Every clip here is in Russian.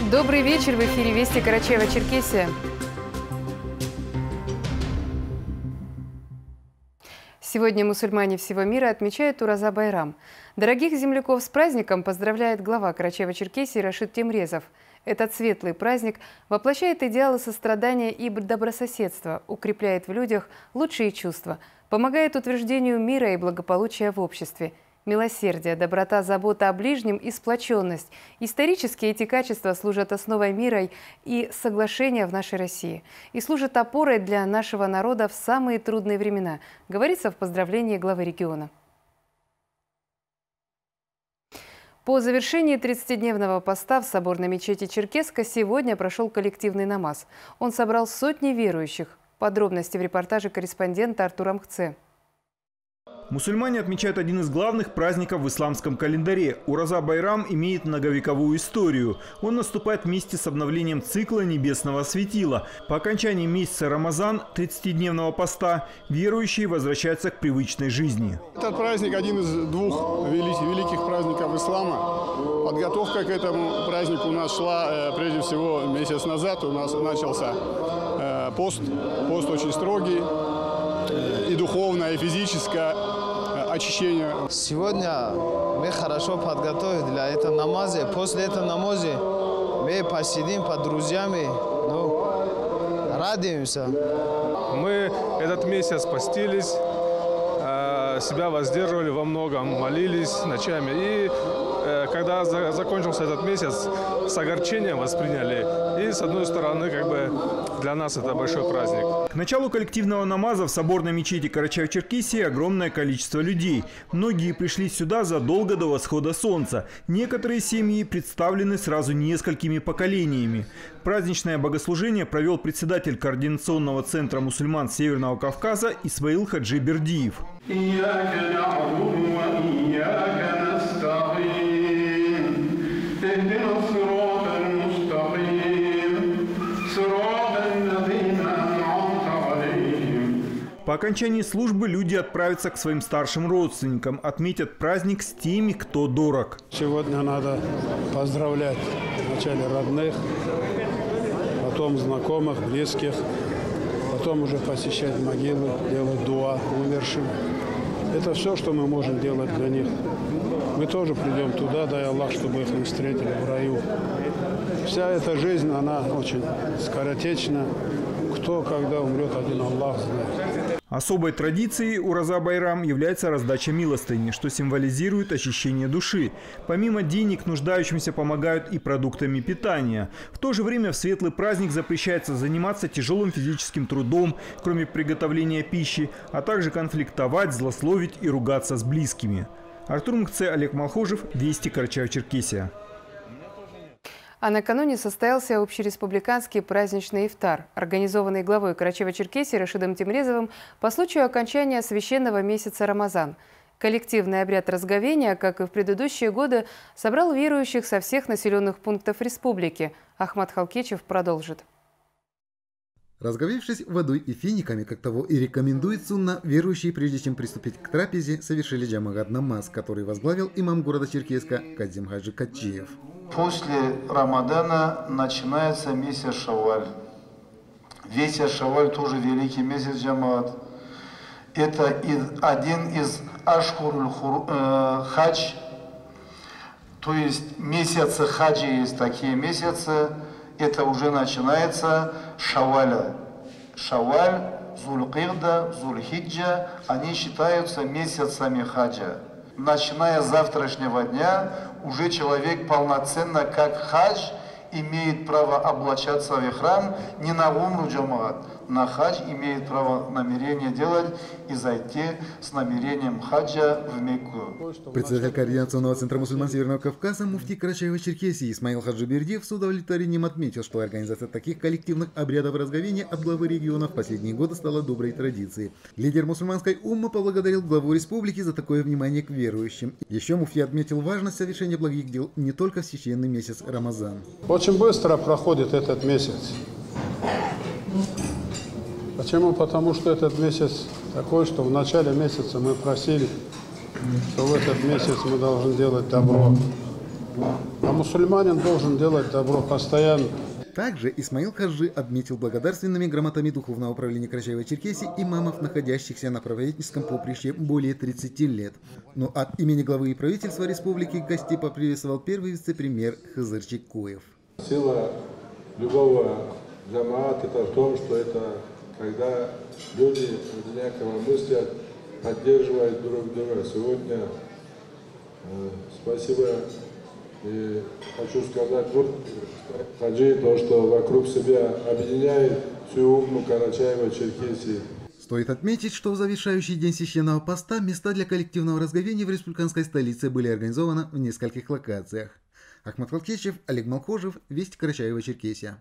Добрый вечер, в эфире Вести Карачаево-Черкесия. Сегодня мусульмане всего мира отмечают Ураза-Байрам. Дорогих земляков с праздником поздравляет глава Карачаево-Черкесии Рашид Темрезов. Этот светлый праздник воплощает идеалы сострадания и добрососедства, укрепляет в людях лучшие чувства, помогает утверждению мира и благополучия в обществе. Милосердие, доброта, забота о ближнем и сплоченность. Исторически эти качества служат основой мира и соглашения в нашей России. И служат опорой для нашего народа в самые трудные времена, говорится в поздравлении главы региона. По завершении 30-дневного поста в соборной мечети Черкесска сегодня прошел коллективный намаз. Он собрал сотни верующих. Подробности в репортаже корреспондента Артура Мхце. Мусульмане отмечают один из главных праздников в исламском календаре. Ураза-Байрам имеет многовековую историю. Он наступает вместе с обновлением цикла небесного светила. По окончании месяца Рамазан, 30-дневного поста, верующие возвращаются к привычной жизни. Этот праздник один из двух великих праздников ислама. Подготовка к этому празднику у нас шла прежде всего месяц назад. У нас начался пост очень строгий, и духовное, и физическое очищение. Сегодня мы хорошо подготовились для этого намаза. После этого намаза мы посидим под друзьями, радуемся. Мы этот месяц постились, себя воздерживали во многом, молились ночами. И когда закончился этот месяц, с огорчением восприняли. И с одной стороны, для нас это большой праздник. К началу коллективного намаза в соборной мечети Карачаево-Черкесии огромное количество людей. Многие пришли сюда задолго до восхода солнца. Некоторые семьи представлены сразу несколькими поколениями. Праздничное богослужение провел председатель Координационного центра мусульман Северного Кавказа Исмаил Хаджи Бердиев. По окончании службы люди отправятся к своим старшим родственникам, отметят праздник с теми, кто дорог. Сегодня надо поздравлять вначале родных, потом знакомых, близких, потом уже посещать могилы, делать дуа умершим. Это все, что мы можем делать для них. Мы тоже придем туда, дай Аллах, чтобы их не встретили в раю. Вся эта жизнь, она очень скоротечна. Кто, когда умрет, один Аллах знает. Особой традицией Ураза-Байрам является раздача милостыни, что символизирует очищение души. Помимо денег нуждающимся помогают и продуктами питания. В то же время в светлый праздник запрещается заниматься тяжелым физическим трудом, кроме приготовления пищи, а также конфликтовать, злословить и ругаться с близкими. Артур Мхце, Олег Малхожев, Вести Карачаево-Черкесия. А накануне состоялся общереспубликанский праздничный ифтар, организованный главой Карачаево-Черкесии Рашидом Темрезовым по случаю окончания священного месяца Рамазан. Коллективный обряд разговения, как и в предыдущие годы, собрал верующих со всех населенных пунктов республики. Ахмад Халкичев продолжит. Разговевшись водой и финиками, как того и рекомендует сунна, верующие, прежде чем приступить к трапезе, совершили джамагат намаз, который возглавил имам города Черкесска Казим Хаджи Катчиев. После Рамадана начинается месяц Шавваль. Месяц Шавваль тоже великий месяц джамаат. Это один из ашхуруль хадж, то есть месяцы хаджи, есть такие месяцы. Это уже начинается Шавваля. Шавваль, Зуль-Кида, Зуль-Хиджа, они считаются месяцами хаджа. Начиная с завтрашнего дня, уже человек полноценно, как хадж, имеет право облачаться в ихрам не на умру джамаат. На хадж имеет право намерение делать и зайти с намерением хаджа в Мекку. Председатель Координационного центра мусульман Северного Кавказа муфти Карачаево-Черкесии Исмаил Хаджи Бердиев с удовлетворением отметил, что организация таких коллективных обрядов разговения от главы региона в последние годы стала доброй традицией. Лидер мусульманской уммы поблагодарил главу республики за такое внимание к верующим. Еще муфти отметил важность совершения благих дел не только в священный месяц Рамазан. Очень быстро проходит этот месяц. Почему? Потому что этот месяц такой, что в начале месяца мы просили, что в этот месяц мы должны делать добро. А мусульманин должен делать добро постоянно. Также Исмаил Хаджи отметил благодарственными грамотами Духовного управления Карачаево-Черкесии имамов, находящихся на правительском поприще более 30 лет. Но от имени главы и правительства республики гостей поприветствовал первый вице-премьер Хызыр Чекуев. Сила любого джамаата это в том, что это когда люди одинаково мыслят, поддерживают друг друга. Сегодня спасибо. И хочу сказать Хаджи, то, что вокруг себя объединяет всю умну Карачаево-Черкесии. Стоит отметить, что в завершающий день священного поста места для коллективного разговения в республиканской столице были организованы в нескольких локациях. Ахмад Халкичев, Олег Малхожев, Вести, Карачаево-Черкесия.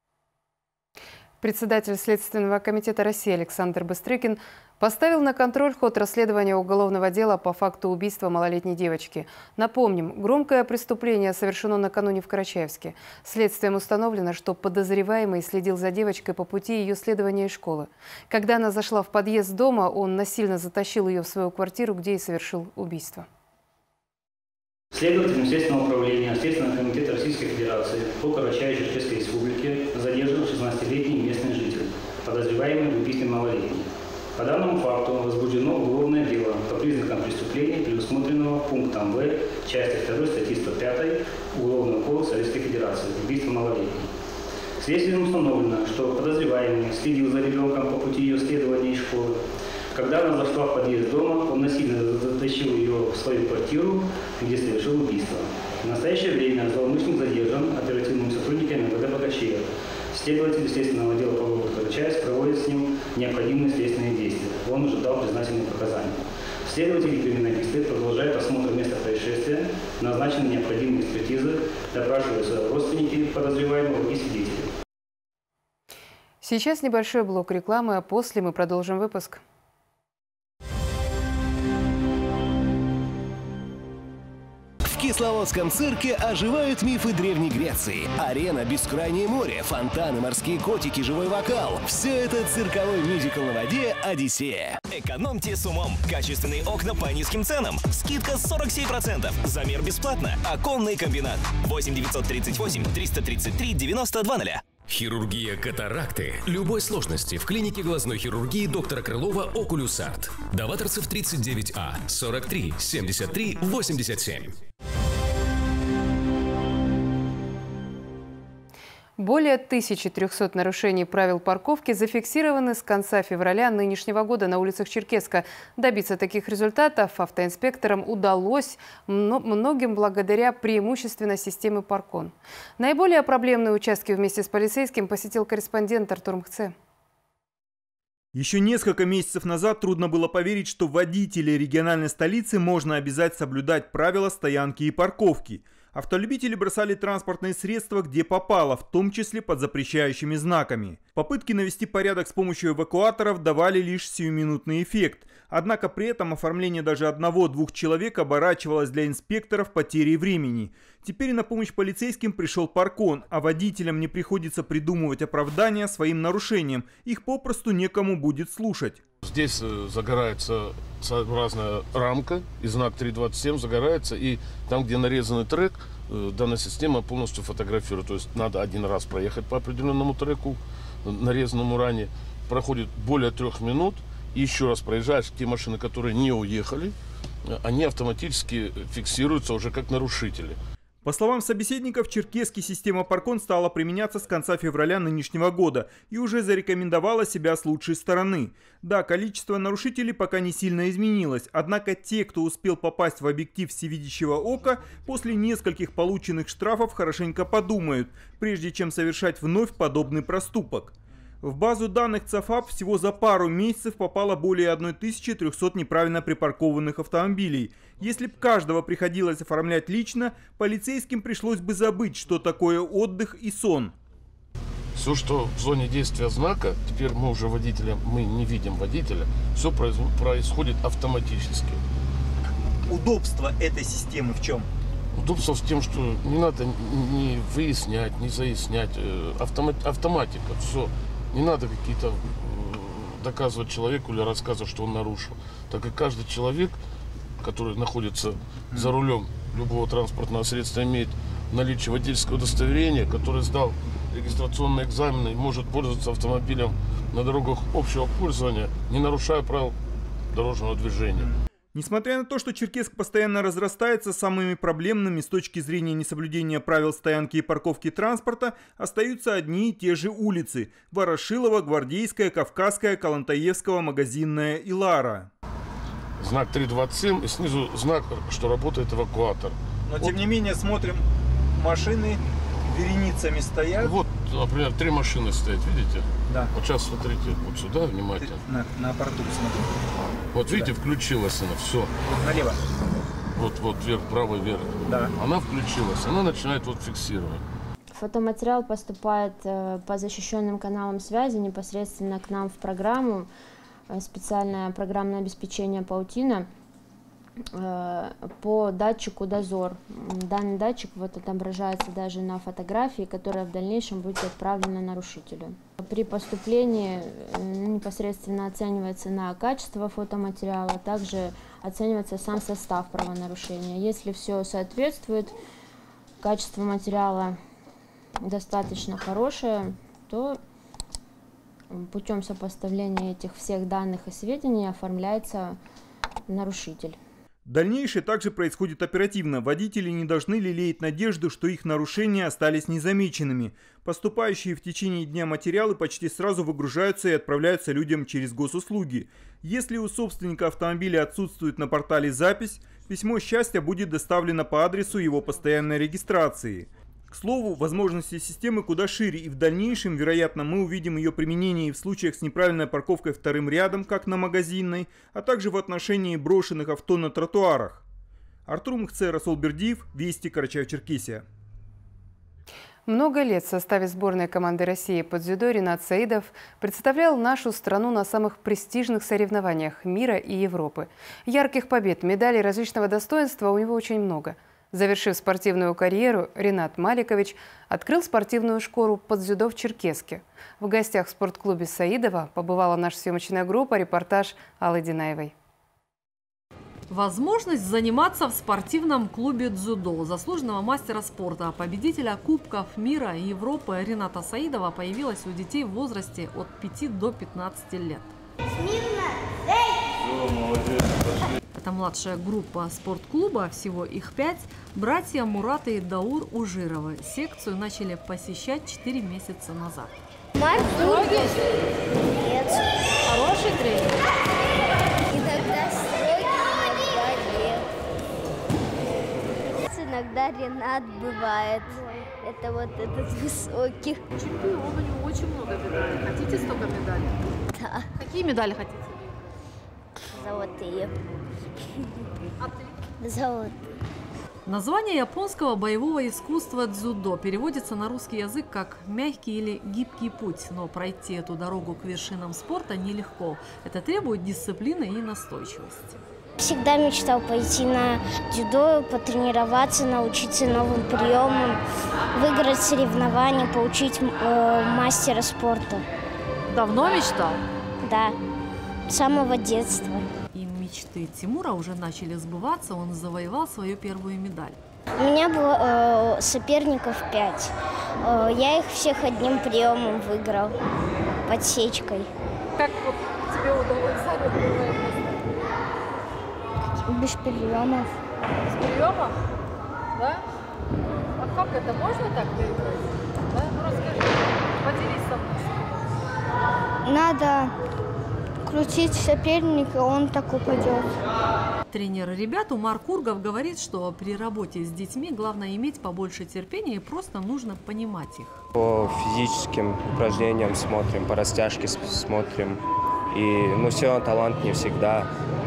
Председатель Следственного комитета России Александр Быстрыкин поставил на контроль ход расследования уголовного дела по факту убийства малолетней девочки. Напомним, громкое преступление совершено накануне в Карачаевске. Следствием установлено, что подозреваемый следил за девочкой по пути ее следования из школы. Когда она зашла в подъезд дома, он насильно затащил ее в свою квартиру, где и совершил убийство. Следователем Следственного управления Следственного комитета Российской Федерации по Карачаево-Черкесской Республике задержан 16-летний местный житель, подозреваемый в убийстве малолетней. По данному факту возбуждено уголовное дело по признакам преступления, предусмотренного пунктом В части 2 статьи 105 Уголовного кодекса Российской Федерации «Убийство малолетней». Следствием установлено, что подозреваемый следил за ребенком по пути ее следования из школы. Когда она зашла в подъезд дома, он насильно затащил ее в свою квартиру, где совершил убийство. В настоящее время злоумышленник задержан оперативными сотрудниками МВД Богачева. Следователи Следственного отдела по городу Карачаевск проводят с ним необходимые следственные действия. Он уже дал признательные показания. Следователи и криминалисты продолжают осмотр места происшествия, назначены необходимые экспертизы, допрашиваются родственники подозреваемого и свидетели. Сейчас небольшой блок рекламы, а после мы продолжим выпуск. В Кисловодском цирке оживают мифы Древней Греции. Арена, бескрайнее море, фонтаны, морские котики, живой вокал. Все это цирковой мюзикл на воде «Одиссея». Экономьте с умом. Качественные окна по низким ценам. Скидка 47%. Замер бесплатно. Оконный комбинат. 8 938 333 92 0. Хирургия катаракты любой сложности в клинике глазной хирургии доктора Крылова «Окулюс Арт». Даваторцев 39А, 43 73 87. Более 1300 нарушений правил парковки зафиксированы с конца февраля нынешнего года на улицах Черкесска. Добиться таких результатов автоинспекторам удалось многим благодаря преимущественно системе Паркон. Наиболее проблемные участки вместе с полицейским посетил корреспондент Артур Мхце. Еще несколько месяцев назад трудно было поверить, что водителей региональной столицы можно обязать соблюдать правила стоянки и парковки. Автолюбители бросали транспортные средства где попало, в том числе под запрещающими знаками. Попытки навести порядок с помощью эвакуаторов давали лишь сиюминутный эффект. Однако при этом оформление даже 1-2 человек оборачивалось для инспекторов потерей времени. Теперь на помощь полицейским пришел Паркон, а водителям не приходится придумывать оправдания своим нарушениям. Их попросту некому будет слушать. Здесь загорается своеобразная рамка, и знак 327 загорается, и там, где нарезанный трек, данная система полностью фотографирует. То есть надо один раз проехать по определенному треку, нарезанному ранее, проходит более 3 минут, и еще раз проезжаешь, те машины, которые не уехали, они автоматически фиксируются уже как нарушители. По словам собеседников, в Черкесске система Паркон стала применяться с конца февраля нынешнего года и уже зарекомендовала себя с лучшей стороны. Да, количество нарушителей пока не сильно изменилось, однако те, кто успел попасть в объектив всевидящего ока, после нескольких полученных штрафов хорошенько подумают, прежде чем совершать вновь подобный проступок. В базу данных ЦАФАП всего за пару месяцев попало более 1300 неправильно припаркованных автомобилей. Если бы каждого приходилось оформлять лично, полицейским пришлось бы забыть, что такое отдых и сон. Все, что в зоне действия знака, теперь мы уже водителя, мы не видим водителя, все происходит автоматически. Удобство этой системы в чем? Удобство в том, что не надо не выяснять, не заяснять, автоматика, все. Не надо какие-то доказывать человеку или рассказывать, что он нарушил. Так как каждый человек, который находится за рулем любого транспортного средства имеет наличие водительского удостоверения, который сдал регистрационные экзамены и может пользоваться автомобилем на дорогах общего пользования, не нарушая правил дорожного движения. Несмотря на то, что Черкесск постоянно разрастается, самыми проблемными с точки зрения несоблюдения правил стоянки и парковки транспорта остаются одни и те же улицы – Ворошилова, Гвардейская, Кавказская, Калантаевского, Магазинная и Лара. Знак 327 и снизу знак, что работает эвакуатор. Но тем не менее смотрим, машины вереницами стоят. Вот, например, 3 машины стоят, видите? Да. Вот сейчас смотрите, вот сюда внимательно. На порту смотрим. Вот видите, включилась она, все. Налево. Вот вверх, правый вверх. Да. Она включилась, она начинает вот фиксировать. Фотоматериал поступает по защищенным каналам связи непосредственно к нам в программу. Специальное программное обеспечение «Паутина» по датчику «Дозор». Данный датчик вот отображается даже на фотографии, которая в дальнейшем будет отправлена нарушителю. При поступлении непосредственно оценивается на качество фотоматериала, также оценивается сам состав правонарушения. Если все соответствует, качество материала достаточно хорошее, то путем сопоставления этих всех данных и сведений оформляется нарушитель. Дальнейшее также происходит оперативно. Водители не должны лелеять надежду, что их нарушения остались незамеченными. Поступающие в течение дня материалы почти сразу выгружаются и отправляются людям через госуслуги. Если у собственника автомобиля отсутствует на портале запись, письмо счастья будет доставлено по адресу его постоянной регистрации. К слову, возможности системы куда шире, и в дальнейшем, вероятно, мы увидим ее применение и в случаях с неправильной парковкой вторым рядом, как на Магазинной, а также в отношении брошенных авто на тротуарах. Артур Мухце, Расул Бердиев, Вести, Карачаево-Черкесия. Много лет в составе сборной команды России по дзюдо Ринат Саидов представлял нашу страну на самых престижных соревнованиях мира и Европы. Ярких побед, медалей различного достоинства у него очень много. Завершив спортивную карьеру, Ринат Маликович открыл спортивную школу по дзюдо в Черкесске. В гостях в спортклубе Саидова побывала наша съемочная группа, репортаж Аллы Динаевой. Возможность заниматься в спортивном клубе дзюдо заслуженного мастера спорта, победителя Кубков мира и Европы Рината Саидова появилась у детей в возрасте от 5 до 15 лет. Это младшая группа спортклуба, всего их 5, братья Мурат и Даур Ужировы. Секцию начали посещать 4 месяца назад. Строгий? Нет. Хороший тренер? Иногда строгий, иногда нет. Иногда Ринат бывает. Это вот этот высокий. Чемпион, у него очень много медалей. Хотите столько медалей? Да. Какие медали хотите? Золотые. А ты? Золотые. Название японского боевого искусства дзюдо переводится на русский язык как «мягкий» или «гибкий путь», но пройти эту дорогу к вершинам спорта нелегко. Это требует дисциплины и настойчивости. Всегда мечтал пойти на дзюдо, потренироваться, научиться новым приемам, выиграть соревнования, получить мастера спорта. Давно мечтал? Да, с самого детства. И мечты Тимура уже начали сбываться, он завоевал свою первую медаль. У меня было соперников 5. Я их всех одним приемом выиграл, подсечкой. Как вот тебе удалось занять? Без приемов. Без приемов? Да? А как это? Можно так выиграть? Да? Ну расскажи, поделись со мной. Надо крутить соперника, он так упадет. Тренер ребят Умар Кургов говорит, что при работе с детьми главное иметь побольше терпения и просто нужно понимать их. По физическим упражнениям смотрим, по растяжке смотрим. И все равно талант не всегда.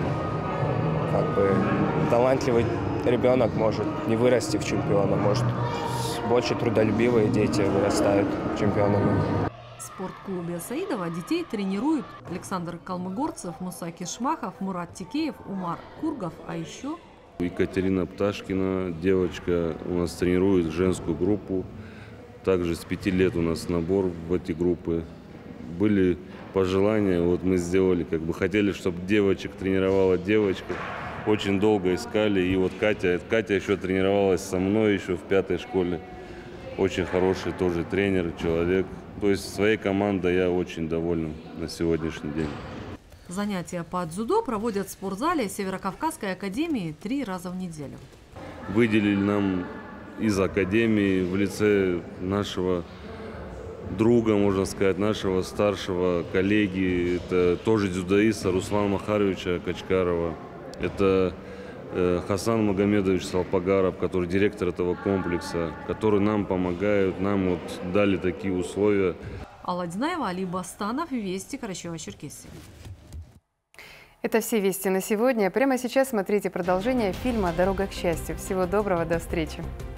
Талантливый ребенок может не вырасти в чемпиона, может больше трудолюбивые дети вырастают чемпионами. В спортклубе Саидова детей тренируют Александр Калмыгорцев, Муса Кишмахов, Мурат Тикеев, Умар Кургов, а еще Екатерина Пташкина, девочка, у нас тренирует женскую группу. Также с 5 лет у нас набор в эти группы. Были пожелания, вот мы сделали, хотели, чтобы девочек тренировала девочка. очень долго искали. И вот Катя еще тренировалась со мной еще в 5-й школе. Очень хороший тоже тренер, человек. То есть своей командой я очень доволен на сегодняшний день. Занятия по дзюдо проводят в спортзале Северокавказской академии 3 раза в неделю. Выделили нам из академии в лице нашего друга, можно сказать, нашего старшего коллеги, это тоже дзюдоиста Руслана Махаровича Качкарова. Это Хасан Магомедович Салпагаров, который директор этого комплекса, который нам помогают, нам вот дали такие условия. Алла Динаева, Али Бастанов, Вести, Карачаево-Черкесия. Это все вести на сегодня. Прямо сейчас смотрите продолжение фильма «Дорога к счастью». Всего доброго, до встречи.